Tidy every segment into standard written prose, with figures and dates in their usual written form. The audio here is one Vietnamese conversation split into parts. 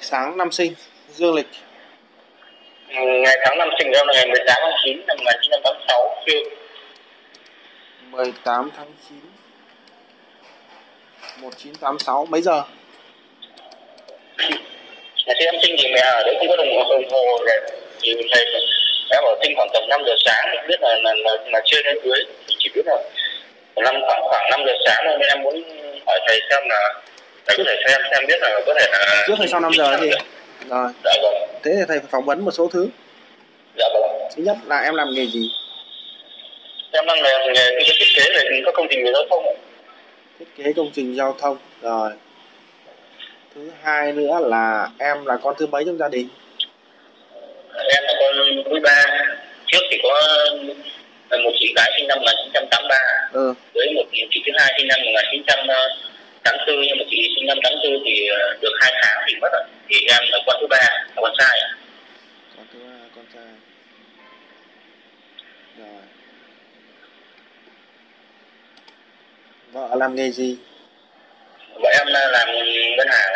sáng năm sinh, dương lịch. Ngày tháng năm sinh em là ngày 18 tháng 9 năm 1986 chưa? 18 tháng 9 1986. Mấy giờ? Ngày sinh em sinh thì mẹ ở đấy không có đồng hồ này, thì thầy em ở sinh khoảng tầm 5 giờ sáng, không biết là chưa đến dưới, chỉ biết là khoảng 5 giờ sáng nên em muốn hỏi thầy xem là thầy có thể xem biết là có thể là trước hay sau 5 giờ thì rồi. Dạ vâng. Thế thì thầy phải phỏng vấn một số thứ. Dạ vâng. Thứ nhất là em làm nghề gì? Em đang làm nghề thiết kế về các công trình về giao thông. Thiết kế công trình giao thông. Rồi. Thứ hai nữa là em là con thứ mấy trong gia đình? Em là con thứ ba. Trước thì có một chị gái sinh năm 1983. Với một chị thứ hai sinh năm 1984, nhưng mà chị sinh năm 84 thì được 2 tháng thì mất rồi. Thì em là con thứ ba, là con trai. Con thứ ba, con trai. Rồi. Vợ làm nghề gì? Vợ em làm ngân hàng.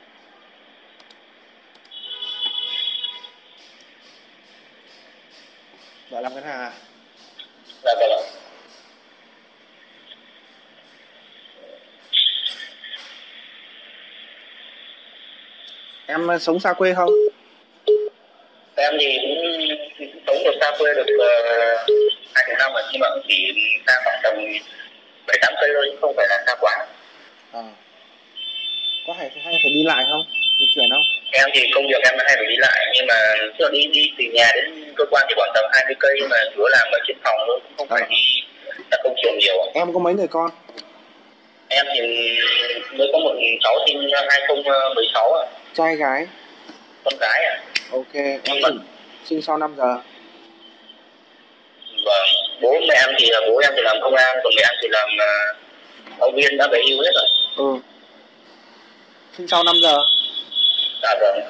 Vợ làm ngân hàng à? Dạ vâng. Em sống xa quê không? Em thì cũng sống được xa quê được 2 năm rồi, nhưng mà cũng chỉ xa khoảng tầm 7-8 cây thôi, không phải là xa quá. Có hay phải đi lại không? Di chuyển không? Em thì công việc em hay phải đi lại, nhưng mà trước đi từ nhà đến cơ quan thì khoảng tầm 20 cây, nhưng mà chủ yếu làm ở trên phòng thôi, cũng không phải đi là công chuyện nhiều. Em có mấy người con? Em thì mới có một cháu sinh 2016 ạ. Trai gái? Con gái ạ. Ok, em sinh sau 5 giờ. Vâng, bố em thì làm công an, còn mẹ em thì làm giáo viên, đã về hưu hết rồi. Sinh sau 5 giờ. Dạ vâng.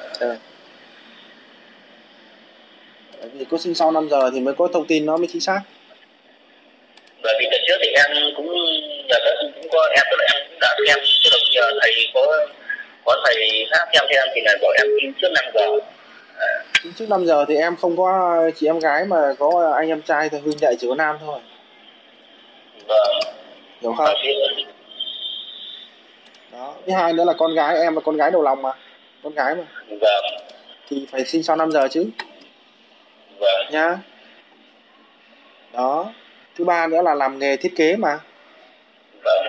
Bởi vì có sinh sau 5 giờ thì mới có thông tin nó mới chính xác. Bởi vì từ trước thì em cũng nhờ cũng có em, tức là em cũng đã xem, tức là nhờ thầy có thầy khác xem cho em thì là bảo em sinh trước 5 giờ. Sinh trước 5 giờ thì em không có chị em gái mà có anh em trai thôi, huynh đệ chỉ có nam thôi. Vâng. Hiểu không? Đó. Thứ hai nữa là con gái, em là con gái đầu lòng mà. Con gái mà. Vâng. Thì phải sinh sau 5 giờ chứ. Vâng. Nhá. Đó. Thứ ba nữa là làm nghề thiết kế mà. Vâng.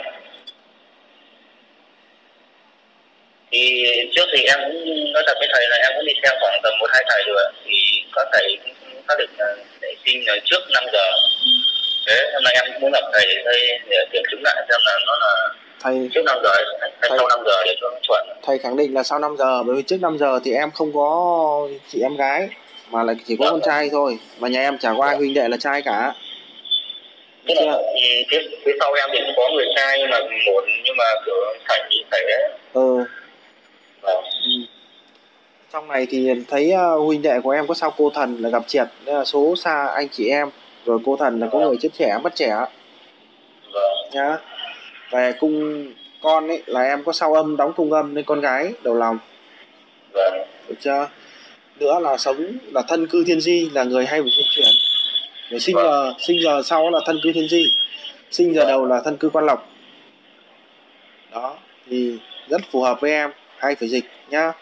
Thì trước thì em cũng nói thật với thầy là em cũng đi xem khoảng tầm 1-2 thầy rồi, thì các thầy cũng xác định là để sinh trước 5 giờ. Thế hôm nay em muốn gặp thầy để kiểm chứng lại xem là nó là thầy trước 5 giờ hay sau 5 giờ để cho nó chuẩn. Thầy khẳng định là sau 5 giờ, bởi vì trước 5 giờ thì em không có chị em gái mà là chỉ có con trai thôi, mà nhà em chả có ai huynh đệ là trai cả. Tức là phía sau em thì cũng có người trai nhưng mà kiểu thầy ấy. Trong này thì thấy huynh đệ của em có sao cô thần là gặp triệt, đây là số xa anh chị em, rồi cô thần là có người chết trẻ mất trẻ. Nhá. Về cung con ấy là em có sao âm đóng cung âm nên con gái đầu lòng. Được chưa? Nữa là sống là thân cư thiên di, là người hay phải di chuyển. Rồi sinh giờ sau là thân cư thiên di, sinh giờ đầu là thân cư quan lộc. Đó thì rất phù hợp với em, hay phải dịch nhá.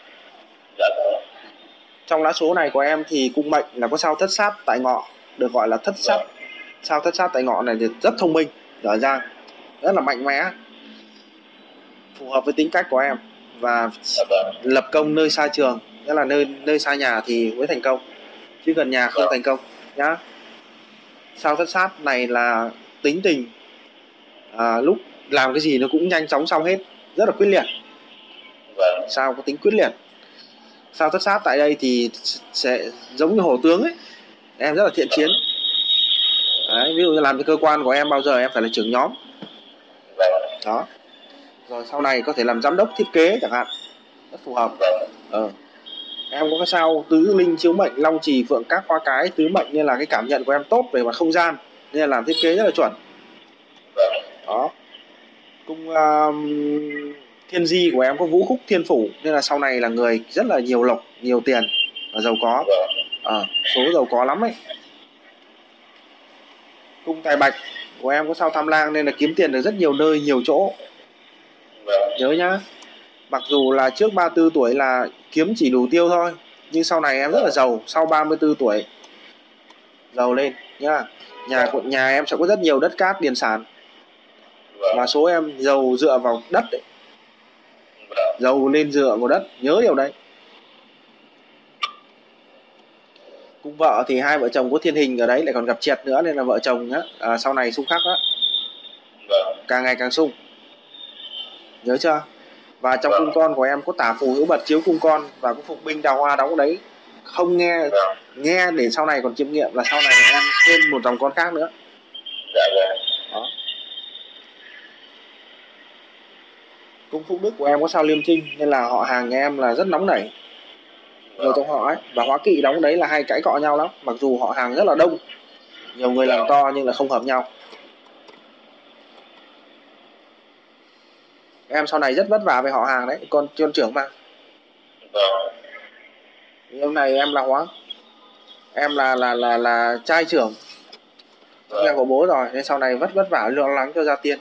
Trong lá số này của em thì cung mệnh là có sao thất sát tại ngọ, được gọi là thất sát. Sao thất sát tại ngọ này thì rất thông minh, giỏi giang, rất là mạnh mẽ, phù hợp với tính cách của em và lập công nơi xa trường, nghĩa là nơi xa nhà thì mới thành công, chứ gần nhà không thành công nhá. Sao thất sát này là tính tình, lúc làm cái gì nó cũng nhanh chóng xong hết, rất là quyết liệt. Sao có tính quyết liệt. Sao thất sát tại đây thì sẽ giống như hổ tướng ấy, em rất là thiện chiến. Đấy, ví dụ như làm cho cơ quan của em bao giờ em phải là trưởng nhóm. Đó. Rồi sau này có thể làm giám đốc thiết kế chẳng hạn, rất phù hợp. Em có cái sao tứ linh chiếu mệnh long trì phượng các hoa cái tứ mệnh, nên là cái cảm nhận của em tốt về mặt không gian, nên là làm thiết kế rất là chuẩn. Đó. Cung thiên di của em có vũ khúc thiên phủ, nên là sau này là người rất là nhiều lộc, nhiều tiền và giàu có. Số giàu có lắm ấy. Cung tài bạch của em có sao tham lang nên là kiếm tiền được rất nhiều nơi, nhiều chỗ. Nhớ nhá. Mặc dù là trước 34 tuổi là kiếm chỉ đủ tiêu thôi, nhưng sau này em rất là giàu. Sau 34 tuổi giàu lên nhá. Nhà em sẽ có rất nhiều đất cát, điền sản. Và số em giàu dựa vào đất ấy. Giàu lên dựa vào đất, nhớ điều đấy. Cung vợ thì hai vợ chồng có thiên hình ở đấy, lại còn gặp triệt nữa, nên là vợ chồng nhá, sau này xung khắc đó, càng ngày càng sung. Nhớ chưa? Và trong cung con của em có tả phù hữu bật chiếu cung con và có phục binh đào hoa đóng đấy. Không nghe để sau này còn chiêm nghiệm là sau này em thêm một dòng con khác nữa. Đó. Cung phúc đức của em có sao liêm trinh, nên là họ hàng nhà em là rất nóng nảy. Người trong họ ấy. Và hóa kỵ đóng đấy là hay cãi cọ nhau lắm. Mặc dù họ hàng rất là đông, nhiều người làm to nhưng là không hợp nhau. Em sau này rất vất vả về họ hàng đấy, con trưởng mà. Hôm nay em là hóa, em là trai trưởng nhà của bố rồi, nên sau này vất vả lo lắng cho gia tiên.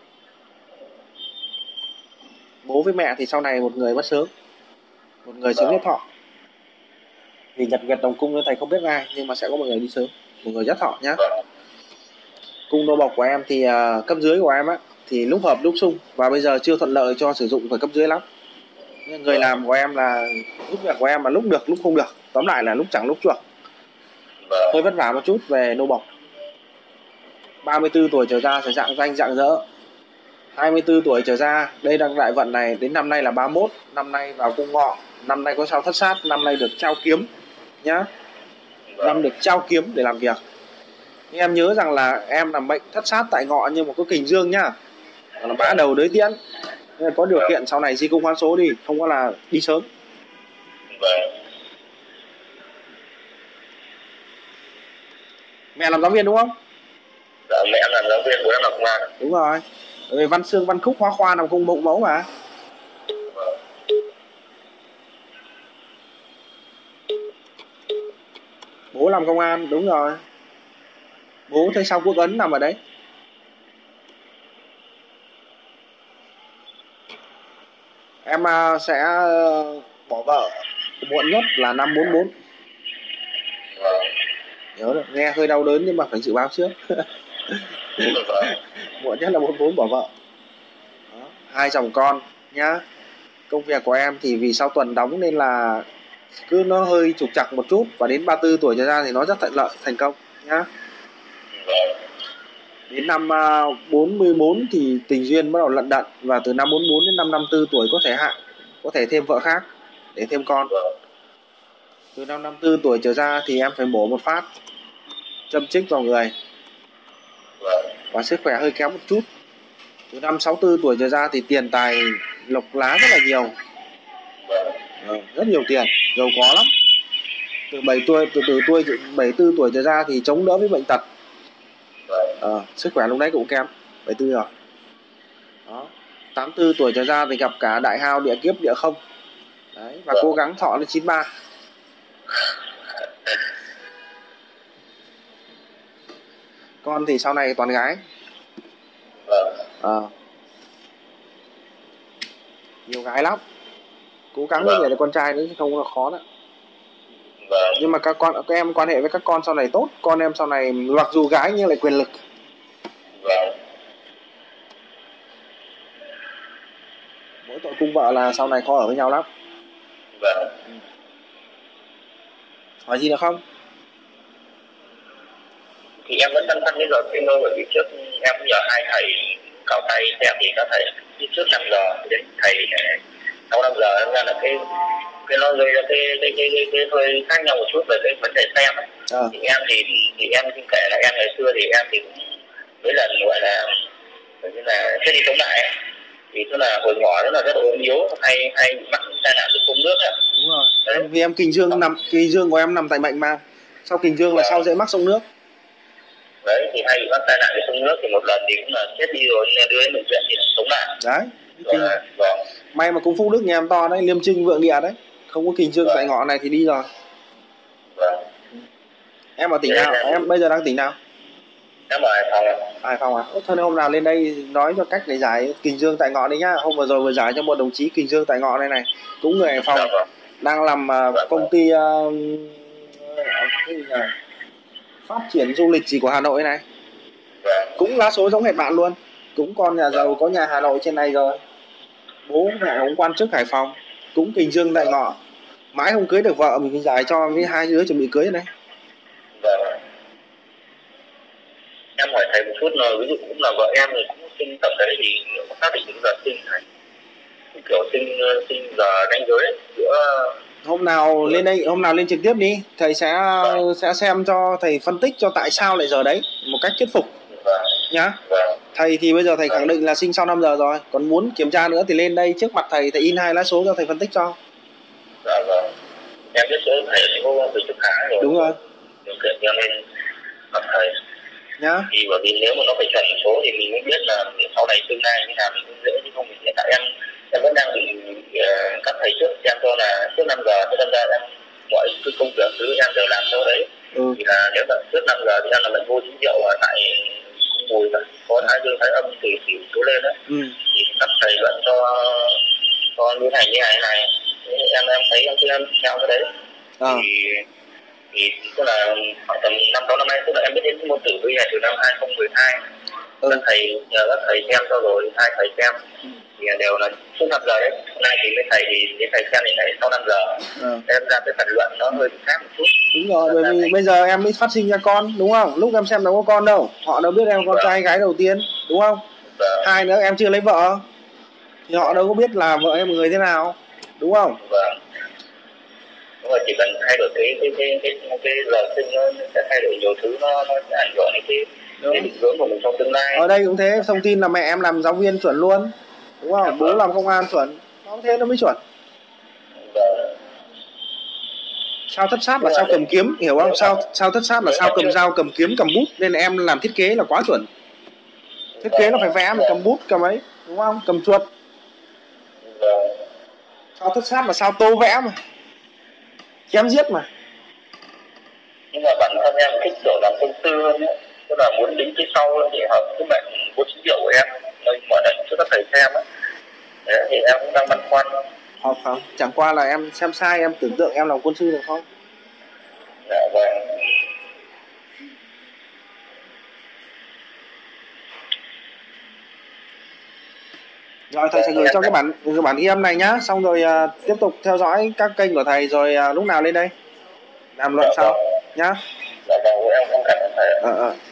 Bố với mẹ thì sau này một người mất sớm, một người sớm nhất thọ. Vì nhật nguyệt đồng cung nên thầy không biết ai, nhưng mà sẽ có một người đi sớm, một người nhất thọ nhá. Cung nô bộc của em thì cấp dưới của em á thì lúc hợp lúc xung, và bây giờ chưa thuận lợi cho sử dụng phải cấp dưới lắm. Người làm của em là lúc việc của em mà lúc được lúc không được, tóm lại là lúc chẳng lúc chuộc, hơi vất vả một chút về nô bộc. 34 tuổi trở ra sẽ dạng danh dạng dỡ. 24 tuổi trở ra, đây đang đại vận này, đến năm nay là 31, năm nay vào cung ngọ, năm nay có sao thất sát, năm nay được trao kiếm nhá. Năm được trao kiếm để làm việc. Nhưng em nhớ rằng là em là mệnh thất sát tại ngọ nhưng mà có kình dương nhá, là mã đầu đới tiễn, nên có điều kiện sau này di cung hoán số đi, không có là đi sớm. Mẹ làm giáo viên đúng không? Dạ, mẹ làm giáo viên, bố em làm công an. Đúng rồi. Rồi văn xương văn khúc hoa khoa nằm cung mộng mẫu mà. Bố làm công an, đúng rồi. Bố thấy sao quốc ấn nằm ở đấy. Em sẽ bỏ vợ muộn nhất là năm 44. Nhớ được, nghe hơi đau đớn nhưng mà phải dự báo trước. Muộn nhất là 44 bỏ vợ. Đó. 2 chồng con nhá. Công việc của em thì vì sau tuần đóng nên là cứ nó hơi trục trặc một chút, và đến 34 tuổi trở ra thì nó rất thuận lợi, thành công nhá. Đến năm 44 thì tình duyên bắt đầu lận đận, và từ năm 44 đến năm 54 tuổi có thể thêm vợ khác để thêm con. Từ năm 54 tuổi trở ra thì em phải mổ một phát châm chích vào người và sức khỏe hơi kém một chút. Từ năm 64 tuổi trở ra thì tiền tài lộc lá rất là nhiều, rất nhiều tiền, giàu có lắm. Từ 74 tuổi trở ra thì chống đỡ với bệnh tật. Sức khỏe lúc đấy cũng kém, 74 rồi. Đó. 84 tuổi trở ra thì gặp cả đại hao địa kiếp địa không. Đấy, và cố gắng thọ lên 93. Con thì sau này toàn gái. Nhiều gái lắm. Cố gắng để là con trai nữa chứ không là khó nữa. Nhưng mà các em quan hệ với các con sau này tốt. Con em sau này mặc dù gái nhưng lại quyền lực. Mỗi tội cung vợ là sau này khó ở với nhau lắm. Hỏi gì nữa không? Thì em vẫn băn khoăn cái giờ phim thôi, bởi vì trước em cũng nhờ hai thầy cao tay xem thì các thầy trước 5 giờ đến thầy sau 5 giờ em ra là cái nó gây ra cái hơi khác nhau một chút về cái vấn đề xem ấy. Thì em thì em kể là em ngày xưa thì em thì cũng mấy lần gọi là chết đi sống lại ấy. Thì tức là hồi nhỏ rất là ốm yếu, hay mắc tai nạn được sông nước ấy. Đúng rồi. Đấy. Vì em kình dương của em nằm tại mệnh mà. Sau kình dương là sau dễ mắc sông nước. Đấy, thì hay bị mắc tai nạn với sông nước, thì một lần thì cũng là chết đi rồi, nên đưa đến bệnh viện thì sống lại. Đấy. May mà cung Phúc Đức nhà em to đấy, liêm trinh vượng địa đấy, không có kình dương tại ngọ này thì đi rồi. Em ở tỉnh nào? Em bây giờ đang tỉnh nào? Em ở Hải Phòng. Hải Phòng à? Thôi hôm nào lên đây nói cho cách để giải kình dương tại ngọ đấy nhá. Hôm vừa rồi vừa giải cho một đồng chí kình dương tại ngọ này này, cũng người Hải Phòng, đang làm công ty phát triển du lịch gì của Hà Nội này, cũng lá số giống hệt bạn luôn, cũng con nhà giàu có nhà Hà Nội trên này rồi, bố mẹ cũng quan chức Hải Phòng, cũng kình dương tại ngọ, mãi không cưới được vợ, mình giải cho với hai đứa chuẩn bị cưới này. Em hỏi thầy một chút là ví dụ cũng là vợ em thì cũng sinh tầm đấy thì có xác định giờ sinh này, kiểu sinh giờ đánh giới giữa. Hôm nào lên đây, hôm nào lên trực tiếp đi, thầy sẽ xem cho, thầy phân tích cho tại sao lại giờ đấy một cách thuyết phục nhá. Thầy thì bây giờ thầy khẳng định là sinh sau 5 giờ rồi, còn muốn kiểm tra nữa thì lên đây trước mặt thầy in 2 lá số cho thầy phân tích cho. Em biết số thầy thì có tổ chức khá rồi. Đúng rồi. Điều kiện em lên gặp thầy nhá. Thì bởi vì nếu mà nó phải chuẩn số thì mình mới biết là sau này tương lai như nào mình cũng dễ, chứ không thì hiện tại em vẫn đang bị các thầy trước xem cho là trước 5 giờ, cho nên ra em mọi cái công việc thứ em đều làm theo đấy. Thì là nếu mà trước 5 giờ thì em là mình vô chính hiệu tại cung Bùi có thái dương thái âm thì xỉu số lên đấy. Thì các thầy vẫn cho như này em thấy em theo cái đấy. Thì tức là khoảng tầm 5-6 năm nay, tức là em biết đến môn tử vi này từ năm 2012. Các thầy nhờ các thầy xem cho rồi, 2 thầy xem thì đều là trước 5 giờ đấy. Hôm nay thì mấy thầy thì đến thầy xem thì lại sau 5 giờ. Em ra cái phần luận nó hơi khác một chút. Đúng rồi, bởi vì bây giờ em mới phát sinh ra con, đúng không? Lúc em xem đâu có con đâu, họ đâu biết em con trai gái đầu tiên, đúng không? Hai nữa em chưa lấy vợ thì họ đâu có biết là vợ em người thế nào, đúng không? Đúng rồi, chỉ cần thay đổi cái giờ sinh nó sẽ thay đổi nhiều thứ, nó sẽ ảnh hưởng đến cái định hướng của mình trong tương lai. Ở đây cũng thế, thông tin là mẹ em làm giáo viên chuẩn luôn, đúng không? Bố làm công an chuẩn, nó thế nó mới chuẩn. Sao thất sát là sao cầm kiếm, hiểu không? Sao thất sát là sao cầm dao, cầm kiếm, cầm bút, nên em làm thiết kế là quá chuẩn. Thiết kế nó phải vẽ mà cầm bút, cầm ấy, đúng không? Cầm chuột. Sao thất sát là sao tô vẽ mà, chém giết mà. Nhưng mà bản thân em thích kiểu làm công tư hơn ấy, tức là muốn tính cái sau để hợp cái mệnh vô chính hiệu của em, nên mở định cho các thầy xem ấy. Đấy, thì em cũng đang băn khoăn. Không, chẳng qua là em xem sai, em tưởng tượng em làm quân sư được không? Dạ vâng. Rồi thầy sẽ gửi cho cái bản ghi âm này nhá, xong rồi tiếp tục theo dõi các kênh của thầy, rồi lúc nào lên đây làm luận sau nhá. Dạ vâng, em cảm ơn thầy.